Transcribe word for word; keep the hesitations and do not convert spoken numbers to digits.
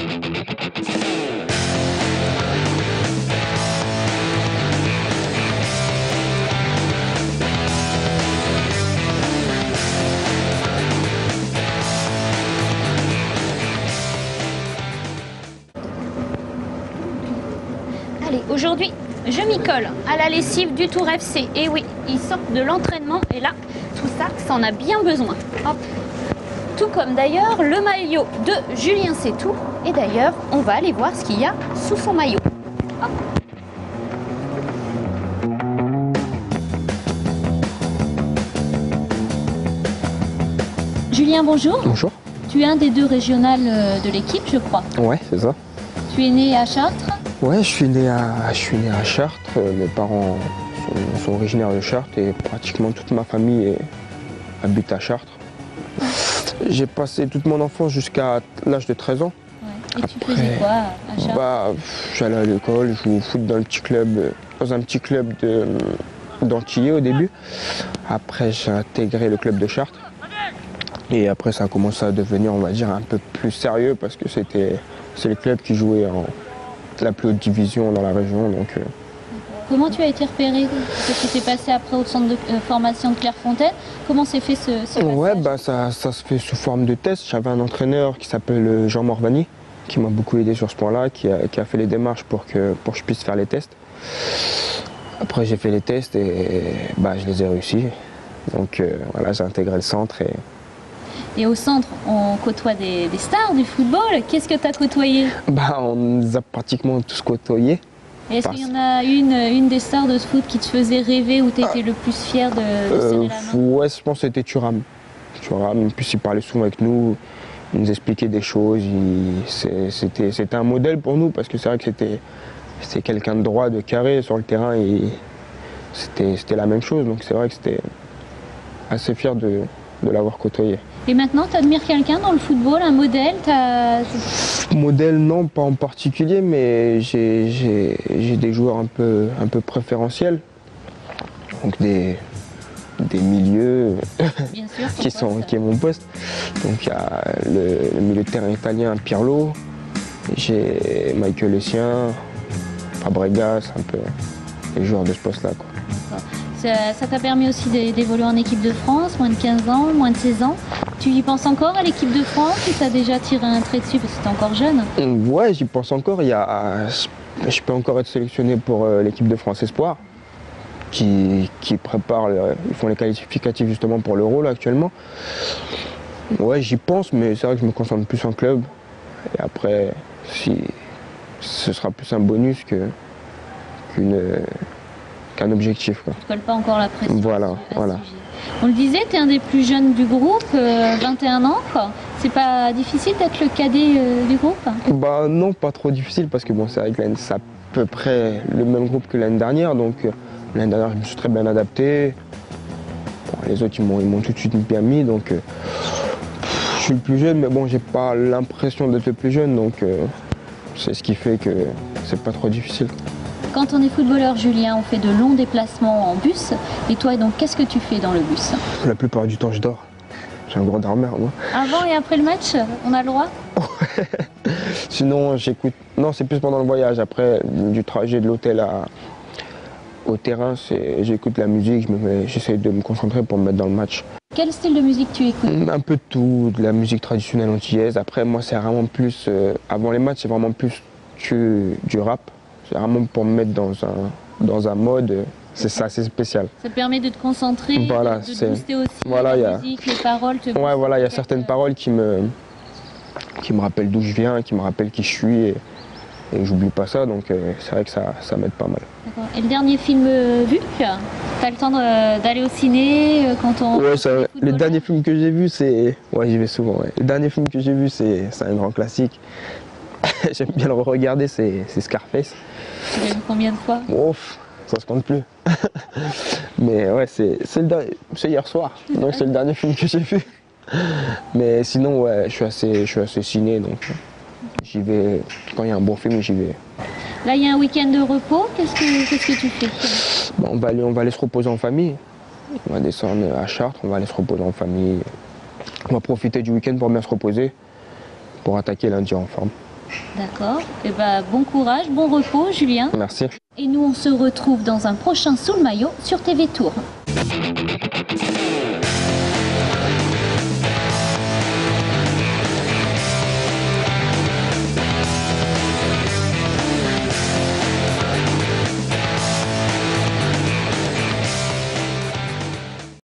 Allez, aujourd'hui, je m'y colle à la lessive du Tour F C. Et oui, ils sortent de l'entraînement et là, tout ça, ça en a bien besoin. Hop. Tout comme d'ailleurs le maillot de Julien Sétou. Et d'ailleurs, on va aller voir ce qu'il y a sous son maillot. Hop. Julien, bonjour. Bonjour. Tu es un des deux régionales de l'équipe, je crois. Ouais, c'est ça. Tu es né à Chartres? Ouais, je suis né à, je suis né à Chartres. Mes parents sont, sont originaires de Chartres et pratiquement toute ma famille est, habite à Chartres. J'ai passé toute mon enfance jusqu'à l'âge de treize ans. Ouais. Et tu Après, faisais quoi à Chartres? Bah, j'allais à l'école, je jouais au foot dans, le petit club, dans un petit club d'Antillais au début. Après, j'ai intégré le club de Chartres. Et après, ça a commencé à devenir, on va dire, un peu plus sérieux parce que c'était c'est le club qui jouait en la plus haute division dans la région. Donc, euh... Comment tu as été repéré? Parce que tu es passé après au centre de euh, formation de Clairefontaine. Comment s'est fait ce, ce passage? Ouais, bah, ça, ça se fait sous forme de test. J'avais un entraîneur qui s'appelle Jean Morvani, qui m'a beaucoup aidé sur ce point-là, qui a, qui a fait les démarches pour que, pour que je puisse faire les tests. Après, j'ai fait les tests et bah, je les ai réussis. Donc euh, voilà, j'ai intégré le centre. Et... Et au centre, on côtoie des, des stars du football. Qu'est-ce que tu as côtoyé? Bah, on nous a pratiquement tous côtoyés. Est-ce qu'il y en a une, une des stars de ce foot qui te faisait rêver ou tu étais ah, le plus fier de, de euh, serrer la main? Ouais, je pense que c'était Thuram. Thuram, en plus il parlait souvent avec nous, il nous expliquait des choses. C'était un modèle pour nous parce que c'est vrai que c'était quelqu'un de droit, de carré sur le terrain et c'était la même chose. Donc c'est vrai que c'était assez fier de, de l'avoir côtoyé. Et maintenant, tu admires quelqu'un dans le football, un modèle? Modèle, non, pas en particulier, mais j'ai des joueurs un peu, un peu préférentiels. Donc des, des milieux Bien sûr, qui, sont, qui est mon poste. Donc il y a le, le milieu de terrain italien, Pirlo, j'ai Michael Essien, Fabregas, un peu les joueurs de ce poste-là. Ça t'a permis aussi d'évoluer en équipe de France, moins de quinze ans, moins de seize ans. Tu y penses encore à l'équipe de France ou tu as déjà tiré un trait dessus parce que tu es encore jeune? Ouais, j'y pense encore. Il y a, je peux encore être sélectionné pour l'équipe de France Espoir, qui, qui prépare, ils font les qualificatifs justement pour l'Euro actuellement. Ouais, j'y pense, mais c'est vrai que je me concentre plus en club. Et après, si, ce sera plus un bonus que qu'une... qu'un objectif. Quoi. Tu ne colles pas encore la pression. Voilà, voilà. On le disait, tu es un des plus jeunes du groupe, euh, vingt et un ans. C'est pas difficile d'être le cadet euh, du groupe? Bah non, pas trop difficile parce que bon, c'est vrai que c'est à peu près le même groupe que l'année dernière. Donc euh, l'année dernière, je me suis très bien adapté. Bon, les autres, ils m'ont tout de suite bien mis. Donc euh, je suis le plus jeune, mais bon, j'ai pas l'impression d'être le plus jeune. Donc euh, c'est ce qui fait que c'est pas trop difficile. Quand on est footballeur, Julien, on fait de longs déplacements en bus. Et toi, donc, qu'est-ce que tu fais dans le bus? La plupart du temps, je dors. J'ai un gros dormeur, moi. Avant et après le match, on a le droit? Sinon, j'écoute... Non, c'est plus pendant le voyage. Après, du trajet de l'hôtel au terrain, j'écoute la musique. J'essaie de me concentrer pour me mettre dans le match. Quel style de musique tu écoutes? Un peu de tout, de la musique traditionnelle antillaise. Après, moi, c'est vraiment plus... Euh, avant les matchs, c'est vraiment plus que du rap. C'est vraiment pour me mettre dans un, dans un mode, c'est ça, c'est spécial. Ça te permet de te concentrer, voilà, de, de te booster aussi, voilà, la y a, musique, les paroles te ouais, voilà, il y a certaines euh... paroles qui me, qui me rappellent d'où je viens, qui me rappellent qui je suis, et, et j'oublie pas ça, donc euh, c'est vrai que ça, ça m'aide pas mal. Et le dernier film euh, vu, tu as le temps d'aller au ciné euh, quand on... Ouais, ça, le dernier film que j'ai vu, c'est... Ouais, j'y vais souvent, ouais. Le dernier film que j'ai vu, c'est un grand classique. J'aime bien le re-regarder, c'est Scarface. Tu l'as vu combien de fois? Oh, ça se compte plus. Mais ouais, c'est hier soir, donc c'est le dernier film que j'ai vu. Mais sinon, ouais, je suis assez, je suis assez ciné, donc j'y vais, quand il y a un bon film, j'y vais. Là, il y a un week-end de repos, qu'est-ce que, qu'est-ce que tu fais? Bon, on, va aller, on va aller se reposer en famille. On va descendre à Chartres, on va aller se reposer en famille. On va profiter du week-end pour bien se reposer, pour attaquer lundi en forme. D'accord. Et bah, bon courage, bon repos, Julien. Merci. Et nous, on se retrouve dans un prochain Sous le maillot sur T V Tour.